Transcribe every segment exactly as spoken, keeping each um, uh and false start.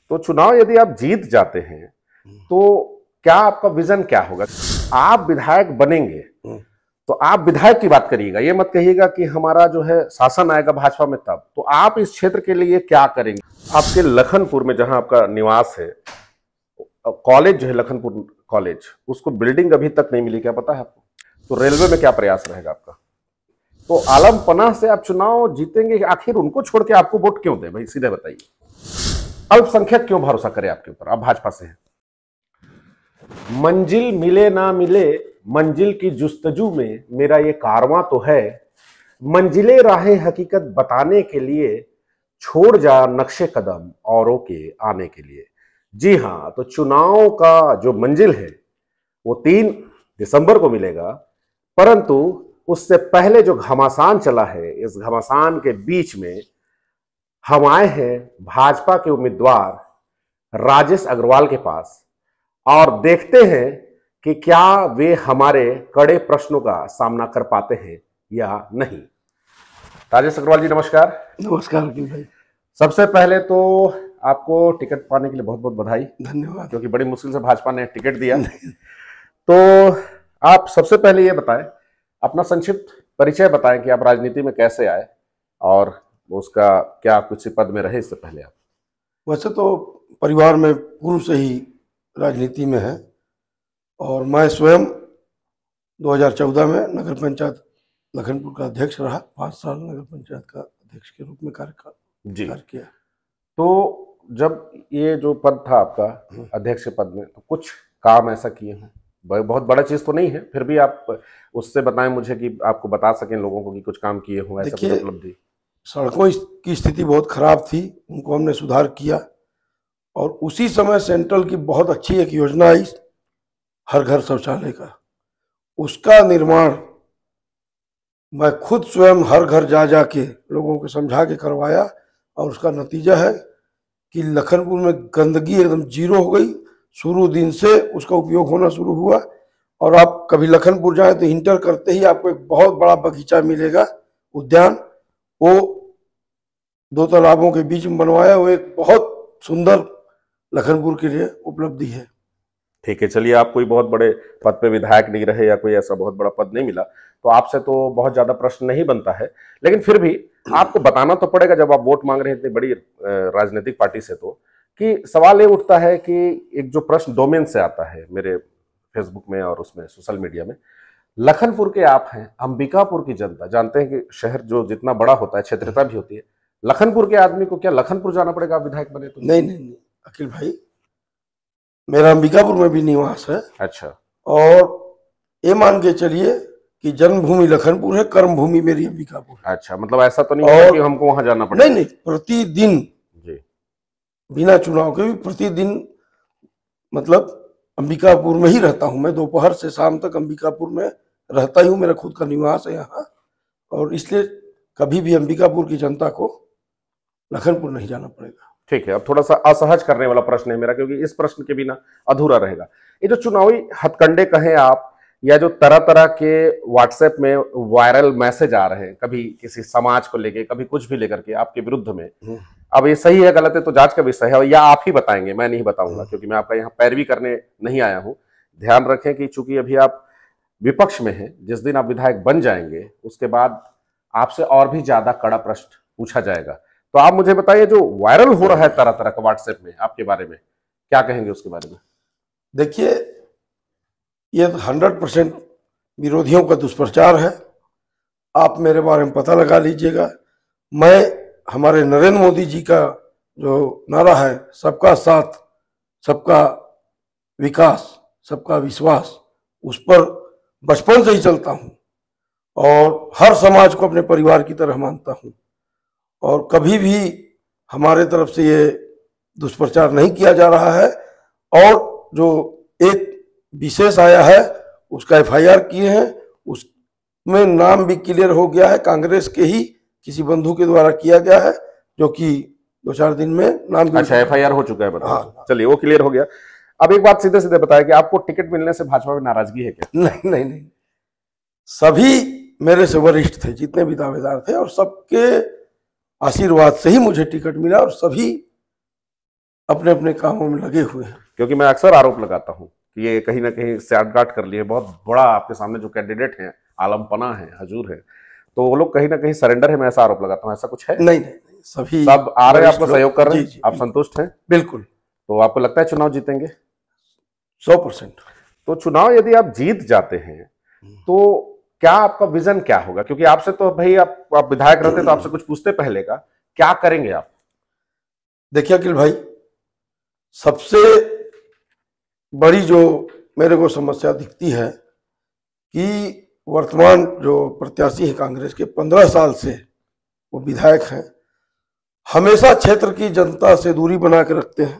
तो चुनाव यदि आप जीत जाते हैं तो क्या आपका विजन क्या होगा? आप विधायक बनेंगे तो आप विधायक की बात करिएगा, ये मत कहिएगा कि हमारा जो है शासन आएगा भाजपा में तब। तो आप इस क्षेत्र के लिए क्या करेंगे? आपके लखनपुर में जहां आपका निवास है, कॉलेज जो है लखनपुर कॉलेज, उसको बिल्डिंग अभी तक नहीं मिली, क्या पता है आपको? तो रेलवे में क्या प्रयास रहेगा आपका? तो आलम पनाह से आप चुनाव जीतेंगे, आखिर उनको छोड़ के आपको वोट क्यों दें भाई, सीधे बताइए। अल्पसंख्यक क्यों भरोसा करे आपके ऊपर? आप भाजपा से हैं। मंजिल मिले ना मिले, मंजिल की जुस्तजू में मेरा ये कारवां तो है, मंजिले राहें हकीकत बताने के लिए छोड़ जा नक्शे कदम औरों के आने के लिए। जी हां, तो चुनाव का जो मंजिल है वो तीन दिसंबर को मिलेगा, परंतु उससे पहले जो घमासान चला है, इस घमासान के बीच में हम आए हैं भाजपा के उम्मीदवार राजेश अग्रवाल के पास और देखते हैं कि क्या वे हमारे कड़े प्रश्नों का सामना कर पाते हैं या नहीं। राजेश अग्रवाल जी नमस्कार। नमस्कार भाई। सबसे पहले तो आपको टिकट पाने के लिए बहुत बहुत बधाई। धन्यवाद। क्योंकि बड़ी मुश्किल से भाजपा ने टिकट दिया। तो आप सबसे पहले ये बताएं, अपना संक्षिप्त परिचय बताएं कि आप राजनीति में कैसे आए और उसका क्या कुछ पद में रहे इससे पहले आप? वैसे तो परिवार में पूर्व से ही राजनीति में है और मैं स्वयं दो हज़ार चौदह में नगर पंचायत लखनपुर का अध्यक्ष रहा। पाँच साल नगर पंचायत का अध्यक्ष के रूप में कार्य कार्य किया। तो जब ये जो पद था आपका अध्यक्ष पद में, तो कुछ काम ऐसा किए हैं, बहुत बड़ा चीज तो नहीं है, फिर भी आप उससे बताएं मुझे कि आपको बता सकें लोगों को कि कुछ काम किए हों, ऐसा कुछ उपलब्धि। सड़कों की स्थिति बहुत खराब थी, उनको हमने सुधार किया और उसी समय सेंट्रल की बहुत अच्छी एक योजना आई हर घर शौचालय का, उसका निर्माण मैं खुद स्वयं हर घर जा जा के लोगों को समझा के करवाया और उसका नतीजा है कि लखनपुर में गंदगी एकदम जीरो हो गई। शुरू दिन से उसका उपयोग होना शुरू हुआ और आप कभी लखनपुर जाएं तो इंटर करते ही आपको एक बहुत बड़ा बगीचा मिलेगा, उद्यान, वो दो तालाबों के बीच में बनवाया। वो एक बहुत सुंदर लखनपुर के लिए उपलब्धि है। ठीक है, चलिए, आप कोई बहुत बड़े पद पे विधायक नहीं रहे या कोई ऐसा बहुत बड़ा पद नहीं मिला, तो आपसे तो बहुत ज्यादा प्रश्न नहीं बनता है, लेकिन फिर भी आपको बताना तो पड़ेगा जब आप वोट मांग रहे हैं इतनी बड़ी राजनीतिक पार्टी से, तो कि सवाल ये उठता है कि एक जो प्रश्न डोमेन से आता है मेरे फेसबुक में और उसमें सोशल मीडिया में, लखनपुर के आप हैं, अंबिकापुर की जनता जानते हैं कि शहर जो जितना बड़ा होता है क्षेत्रता भी होती है, लखनपुर के आदमी को क्या लखनपुर जाना पड़ेगा विधायक बने तो? नहीं नहीं नहीं अखिल भाई, मेरा अंबिकापुर में भी निवास है। अच्छा। और ये मान के चलिए कि जन्मभूमि लखनपुर है, कर्म भूमि मेरी अंबिकापुर। अच्छा, मतलब ऐसा तो नहीं है कि हमको वहां जाना पड़ेगा? नहीं नहीं, प्रतिदिन जी बिना चुनाव के भी प्रतिदिन, मतलब अंबिकापुर में ही रहता हूं मैं। दोपहर से शाम तक अंबिकापुर में रहता ही हूँ, मेरा खुद का निवास है यहाँ, और इसलिए कभी भी अंबिकापुर की जनता को लखनपुर नहीं जाना पड़ेगा। ठीक है, अब थोड़ा सा असहज करने वाला प्रश्न है मेरा, क्योंकि इस प्रश्न के बिना अधूरा रहेगा। ये जो चुनावी हथकंडे कहें आप, या जो तरह तरह के व्हाट्सएप में वायरल मैसेज आ रहे हैं, कभी किसी समाज को लेके, कभी कुछ भी लेकर के आपके विरुद्ध में, अब ये सही है गलत है तो जांच का विषय है, या आप ही बताएंगे, मैं नहीं बताऊंगा, क्योंकि मैं आपका यहाँ पैरवी करने नहीं आया हूं। ध्यान रखें कि चूंकि अभी आप विपक्ष में हैं, जिस दिन आप विधायक बन जाएंगे उसके बाद आपसे और भी ज्यादा कड़ा प्रश्न पूछा जाएगा। तो आप मुझे बताइए, जो वायरल हो रहा है तरह तरह का व्हाट्सएप में आपके बारे में, क्या कहेंगे उसके बारे में? देखिए, ये हंड्रेड परसेंट विरोधियों का दुष्प्रचार है। आप मेरे बारे में पता लगा लीजिएगा। मैं हमारे नरेंद्र मोदी जी का जो नारा है, सबका साथ, सबका विकास, सबका विश्वास, उस पर बचपन से ही चलता हूं और हर समाज को अपने परिवार की तरह मानता हूं और कभी भी हमारे तरफ से ये दुष्प्रचार नहीं किया जा रहा है। और जो एक विशेष आया है उसका एफ आई आर किए हैं, उसमें नाम भी क्लियर हो गया है, कांग्रेस के ही किसी बंधु के द्वारा किया गया है, जो कि दो चार दिन में नाम। अच्छा, एफ आई आर हो चुका है, बता। हाँ, चलिए, वो क्लियर हो गया। अब एक बात सीधे सीधे बताया कि आपको टिकट मिलने से भाजपा में नाराजगी है क्या? नहीं नहीं नहीं, सभी मेरे से वरिष्ठ थे जितने भी दावेदार थे और सबके आशीर्वाद से ही मुझे टिकट मिला और सभी अपने अपने कामों में लगे हुए हैं। क्योंकि मैं अक्सर आरोप लगाता हूं कि ये कहीं ना कहीं साठगांठ कर लिए, बहुत बड़ा आपके सामने जो कैंडिडेट हैं, आलम पना है, हजूर है, तो वो लोग कहीं ना कहीं सरेंडर है, मैं ऐसा आरोप लगाता हूं। ऐसा कुछ है? नहीं नहीं, नहीं सभी सब आ रहे हैं, आपको सहयोग कर रहे हैं, आप संतुष्ट हैं? बिल्कुल। तो आपको लगता है चुनाव जीतेंगे? सौ परसेंट। तो चुनाव यदि आप जीत जाते हैं तो क्या आपका विजन क्या होगा? क्योंकि आपसे तो भाई आप, आप विधायक रहते तो आपसे कुछ पूछते पहले का, क्या करेंगे आप? देखिए अखिल भाई, सबसे बड़ी जो मेरे को समस्या दिखती है कि वर्तमान जो प्रत्याशी है कांग्रेस के, पंद्रह साल से वो विधायक हैं, हमेशा क्षेत्र की जनता से दूरी बना के रखते हैं।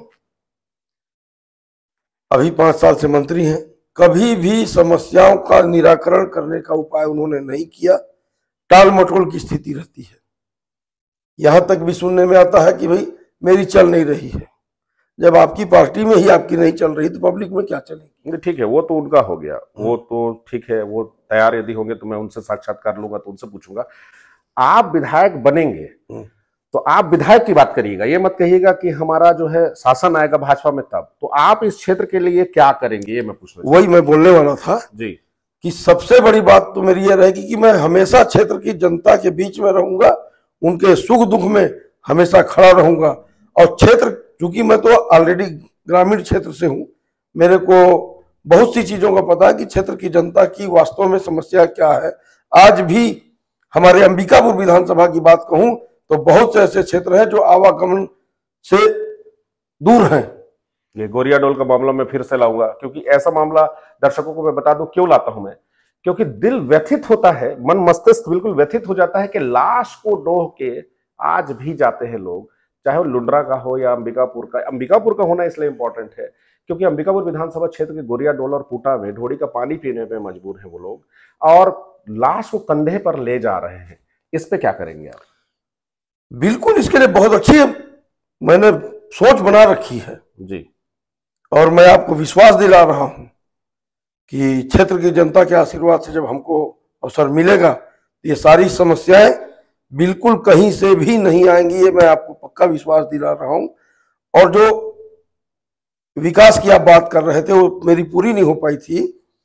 अभी पांच साल से मंत्री हैं, कभी भी समस्याओं का निराकरण करने का उपाय उन्होंने नहीं किया। टाल मटोल की स्थिति रहती है। यहां तक भी सुनने में आता है कि भाई मेरी चल नहीं रही है। जब आपकी पार्टी में ही आपकी नहीं चल रही तो पब्लिक में क्या चलेगी? ठीक है, वो तो उनका हो गया, वो तो ठीक है, वो तैयार यदि होंगे तो मैं उनसे साक्षात्कार लूंगा, तो उनसे पूछूंगा। आप विधायक बनेंगे तो आप विधायक की बात करिएगा, ये मत कहिएगा कि हमारा जो है शासन आएगा भाजपा में तब। तो आप इस क्षेत्र के लिए क्या करेंगे, ये मैं पूछना, वही मैं बोलने वाला था जी, कि सबसे बड़ी बात तो मेरी ये रहेगी कि मैं हमेशा क्षेत्र की जनता के बीच में रहूंगा, उनके सुख दुख में हमेशा खड़ा रहूंगा। और क्षेत्र, चूंकि मैं तो ऑलरेडी ग्रामीण क्षेत्र से हूं, मेरे को बहुत सी चीजों का पता है कि क्षेत्र की जनता की वास्तव में समस्या क्या है। आज भी हमारे अंबिकापुर विधानसभा की बात कहूं तो बहुत से ऐसे क्षेत्र हैं जो आवागमन से दूर हैं। ये गोरिया डोल का मामला मैं फिर से लाऊंगा, क्योंकि ऐसा मामला दर्शकों को मैं बता दूं क्यों लाता हूं मैं, क्योंकि दिल व्यथित होता है, मन मस्तिष्क बिल्कुल व्यथित हो जाता है कि लाश को डोह के आज भी जाते हैं लोग, चाहे वो लुंड्रा का हो या अंबिकापुर का। अंबिकापुर का होना इसलिए इंपॉर्टेंट है क्योंकि अंबिकापुर विधानसभा क्षेत्र के गोरिया डोल और पूटा में ढोड़ी का पानी पीने पे मजबूर हैं वो लोग, और लाश को कंधे पर ले जा रहे हैं। इस पे क्या करेंगे आप? बिल्कुल, इसके लिए बहुत अच्छी मैंने सोच बना रखी है जी, और मैं आपको विश्वास दिला रहा हूं कि क्षेत्र की जनता के आशीर्वाद से जब हमको अवसर मिलेगा तो ये सारी समस्याएं बिल्कुल कहीं से भी नहीं आएंगी, ये मैं आपको पक्का विश्वास दिला रहा हूं। और जो विकास की आप बात कर रहे थे वो मेरी पूरी नहीं हो पाई थी।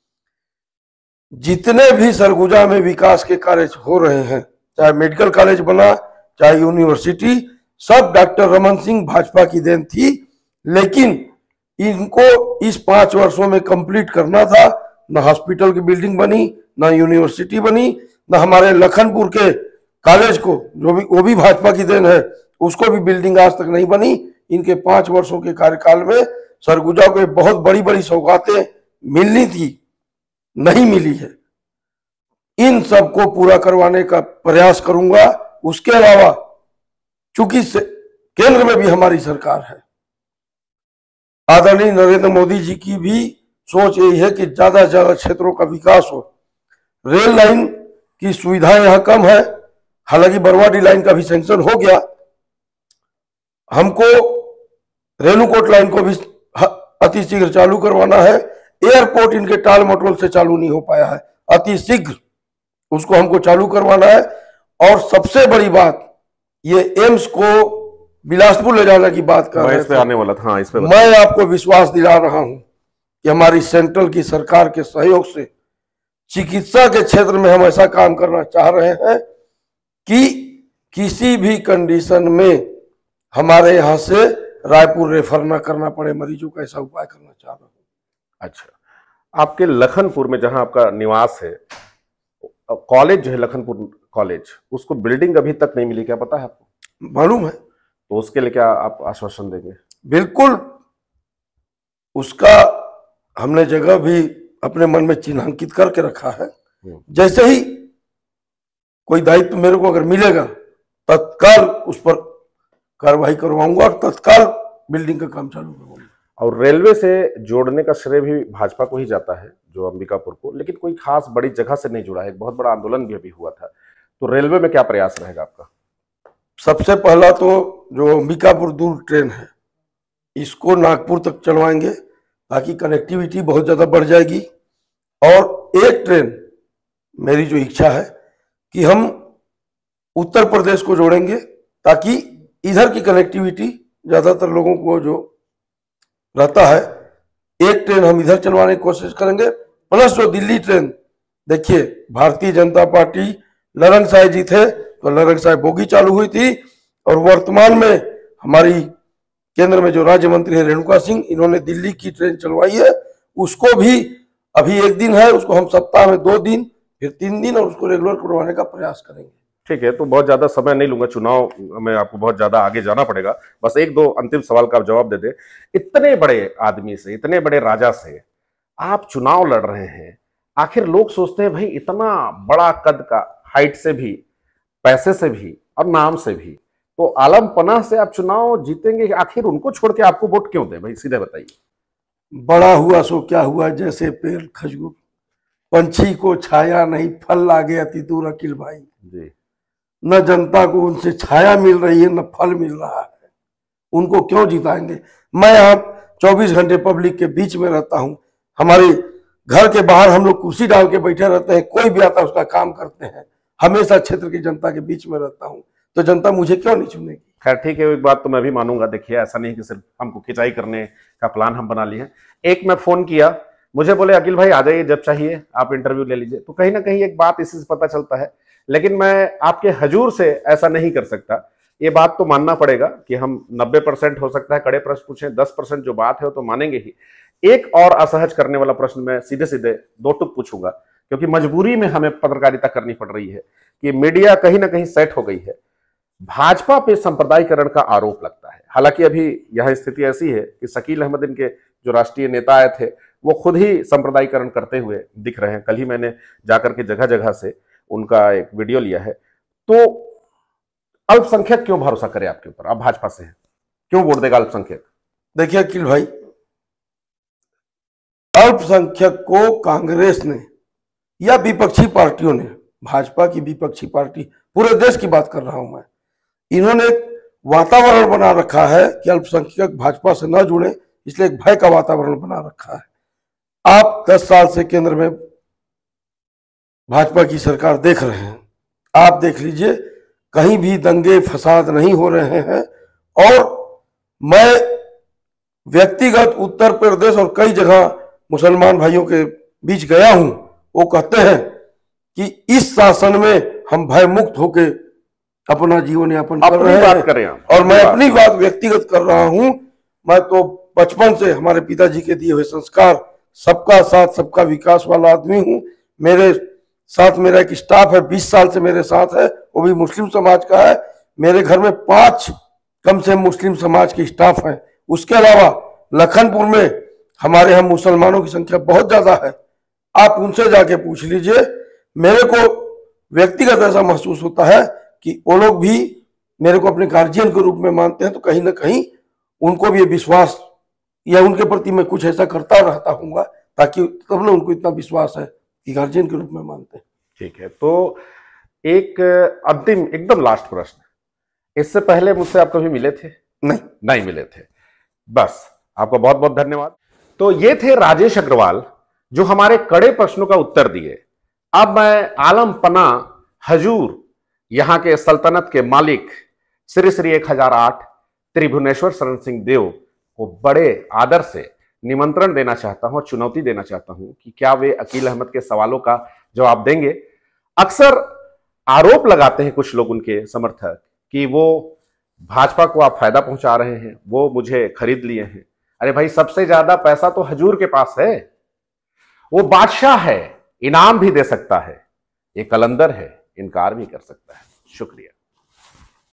जितने भी सरगुजा में विकास के कार्य हो रहे हैं, चाहे मेडिकल कॉलेज बना, चाहे यूनिवर्सिटी, सब डॉक्टर रमन सिंह भाजपा की देन थी। लेकिन इनको इस पांच वर्षों में कंप्लीट करना था। न हॉस्पिटल की बिल्डिंग बनी, न यूनिवर्सिटी बनी, न हमारे लखनपुर के कॉलेज को, जो भी वो भी भाजपा की देन है, उसको भी बिल्डिंग आज तक नहीं बनी। इनके पांच वर्षों के कार्यकाल में सरगुजा को बहुत बड़ी बड़ी सौगातें मिलनी थी, नहीं मिली है। इन सबको पूरा करवाने का प्रयास करूंगा। उसके अलावा चूंकि केंद्र में भी हमारी सरकार है, आदरणीय नरेंद्र मोदी जी की भी सोच यही है कि ज्यादा से ज्यादा क्षेत्रों का विकास हो। रेल लाइन की सुविधाएं यहां कम है, हालांकि बरवाडी लाइन का भी सैंक्शन हो गया। हमको रेणुकोट लाइन को भी अति शीघ्र चालू करवाना है। एयरपोर्ट इनके टाल मटोल से चालू नहीं हो पाया है, अति शीघ्र उसको हमको चालू करवाना है। और सबसे बड़ी बात, ये एम्स को बिलासपुर ले जाने की बात कर रहे थे, आने वाला था। हाँ, इस पे मैं आपको विश्वास दिला रहा हूं कि हमारी सेंट्रल की सरकार के सहयोग से चिकित्सा के क्षेत्र में हम ऐसा काम करना चाह रहे हैं कि किसी भी कंडीशन में हमारे यहां से रायपुर रेफर ना करना पड़े मरीजों का, ऐसा उपाय करना चाह रहा हूं। अच्छा, आपके लखनपुर में जहां आपका निवास है, कॉलेज जो है लखनपुर कॉलेज, उसको बिल्डिंग अभी तक नहीं मिली, क्या पता है आपको? मालूम है। तो उसके लिए क्या आप आश्वासन देंगे? बिल्कुल, उसका हमने जगह भी अपने मन में चिन्हांकित करके रखा है। जैसे ही कोई दायित्व मेरे को अगर मिलेगा, तत्काल उस पर कार्रवाई करवाऊंगा और तत्काल बिल्डिंग का काम चालू करूंगा। और रेलवे से जोड़ने का श्रेय भी भाजपा को ही जाता है, जो अंबिकापुर को, लेकिन कोई खास बड़ी जगह से नहीं जुड़ा है। एक बहुत बड़ा आंदोलन भी अभी हुआ था। तो रेलवे में क्या प्रयास रहेगा आपका? सबसे पहला तो जो अंबिकापुर दूर ट्रेन है, इसको नागपुर तक चलवाएंगे ताकि कनेक्टिविटी बहुत ज्यादा बढ़ जाएगी। और एक ट्रेन, मेरी जो इच्छा है कि हम उत्तर प्रदेश को जोड़ेंगे ताकि इधर की कनेक्टिविटी ज्यादातर लोगों को जो रहता है, एक ट्रेन हम इधर चलवाने की कोशिश करेंगे, प्लस जो दिल्ली ट्रेन, देखिए भारतीय जनता पार्टी लरंग साय जी थे तो लरंग साय बोगी चालू हुई थी, और वर्तमान में हमारी केंद्र में जो राज्य मंत्री है रेणुका सिंह, इन्होंने दिल्ली की ट्रेन चलवाई है। उसको भी अभी एक दिन है, उसको हम सप्ताह में दो दिन फिर तीन दिन और उसको रेगुलर करवाने का प्रयास करेंगे। ठीक है, तो बहुत ज्यादा समय नहीं लूंगा, चुनाव में आपको बहुत ज्यादा आगे जाना पड़ेगा। बस एक दो अंतिम सवाल का आप जवाब दे दे। इतने बड़े आदमी से, इतने बड़े राजा से आप चुनाव लड़ रहे हैं, आखिर लोग सोचते हैं भाई इतना बड़ा कद का, हाइट से भी, पैसे से भी और नाम से भी, तो आलम पनाह से आप चुनाव जीतेंगे, आखिर उनको छोड़ के आपको वोट क्यों दें भाई, सीधे बताइए। बड़ा हुआ सो क्या हुआ, जैसे पेड़ खजूर, पंछी को छाया नहीं फल लागे अति दूर अकिल भाई जी। न जनता को उनसे छाया मिल रही है न फल मिल रहा है, उनको क्यों जिताएंगे। मैं यहाँ चौबीस घंटे पब्लिक के बीच में रहता हूँ, हमारे घर के बाहर हम लोग कुर्सी डाल के बैठे रहते हैं, कोई भी आता है उसका काम करते हैं, हमेशा क्षेत्र की जनता के बीच में रहता हूँ, तो जनता मुझे क्यों नहीं चुनेगी। खैर ठीक है, एक बात तो मैं भी मानूंगा। देखिए ऐसा नहीं कि सिर्फ हमको खिंचाई करने का प्लान हम बना लिए हैं। एक मैं फोन किया, मुझे बोले अकिल भाई आ जाइए जब चाहिए, आप इंटरव्यू ले लीजिए, तो कहीं ना कहीं एक बात इसी से पता चलता है। लेकिन मैं आपके हजूर से ऐसा नहीं कर सकता, ये बात तो मानना पड़ेगा कि हम नब्बे परसेंट हो सकता है कड़े प्रश्न पूछें, दस परसेंट जो बात है वो तो मानेंगे ही। एक और असहज करने वाला प्रश्न मैं सीधे सीधे दो टुक पूछूंगा, क्योंकि मजबूरी में हमें पत्रकारिता करनी पड़ रही है कि मीडिया कहीं ना कहीं सेट हो गई है। भाजपा पे सांप्रदायिकरण का आरोप लगता है, हालांकि अभी यह स्थिति ऐसी है कि शकील अहमद इनके जो राष्ट्रीय नेता आए थे वो खुद ही सांप्रदायिकरण करते हुए दिख रहे हैं। कल ही मैंने जाकर के जगह जगह से उनका एक वीडियो लिया है। तो अल्पसंख्यक क्यों भरोसा करे आपके ऊपर, आप भाजपा से हैं, क्यों वोट देगा अल्पसंख्यक। देखिए अकिल भाई, अल्पसंख्यक को कांग्रेस ने या विपक्षी पार्टियों ने, भाजपा की विपक्षी पार्टी, पूरे देश की बात कर रहा हूं मैं, इन्होंने एक वातावरण बना रखा है कि अल्पसंख्यक भाजपा से न जुड़े, इसलिए एक भय का वातावरण बना रखा है। आप दस साल से केंद्र में भाजपा की सरकार देख रहे हैं, आप देख लीजिए कहीं भी दंगे फसाद नहीं हो रहे हैं। और मैं व्यक्तिगत उत्तर प्रदेश और कई जगह मुसलमान भाइयों के बीच गया हूं, वो कहते हैं कि इस शासन में हम भय मुक्त होके अपना जीवन यापन कर रहे हैं। करें और मैं अपनी बात व्यक्तिगत कर रहा हूं, मैं तो बचपन से हमारे पिताजी के दिए हुए संस्कार, सबका साथ सबका विकास वाला आदमी हूं। मेरे साथ मेरा एक स्टाफ है, बीस साल से मेरे साथ है, वो भी मुस्लिम समाज का है। मेरे घर में पांच कम से मुस्लिम समाज के स्टाफ हैं। उसके अलावा लखनपुर में हमारे यहाँ मुसलमानों की संख्या बहुत ज्यादा है, आप उनसे जाके पूछ लीजिए। मेरे को व्यक्तिगत ऐसा महसूस होता है कि वो लोग भी मेरे को अपने गार्जियन के रूप में मानते हैं, तो कहीं ना कहीं उनको भी ये विश्वास या उनके प्रति मैं कुछ ऐसा करता रहता हूँ ताकि तब ना उनको इतना विश्वास है कि गार्जियन के रूप में मानते हैं। ठीक है, तो एक अंतिम एकदम लास्ट प्रश्न, इससे पहले मुझसे आप कभी मिले थे? नहीं नहीं मिले थे, बस आपका बहुत बहुत धन्यवाद। तो ये थे राजेश अग्रवाल जो हमारे कड़े प्रश्नों का उत्तर दिए। अब मैं आलम पनाह हजूर, यहां के सल्तनत के मालिक श्री श्री एक हजार आठ त्रिभुवनेश्वर शरण सिंह देव को बड़े आदर से निमंत्रण देना चाहता हूं, चुनौती देना चाहता हूं कि क्या वे अकील अहमद के सवालों का जवाब देंगे। अक्सर आरोप लगाते हैं कुछ लोग, उनके समर्थक, कि वो भाजपा को आप फायदा पहुंचा रहे हैं, वो मुझे खरीद लिए हैं। अरे भाई, सबसे ज्यादा पैसा तो हजूर के पास है, वो बादशाह है, इनाम भी दे सकता है, ये कलंदर है, इनकार भी कर सकता है। शुक्रिया।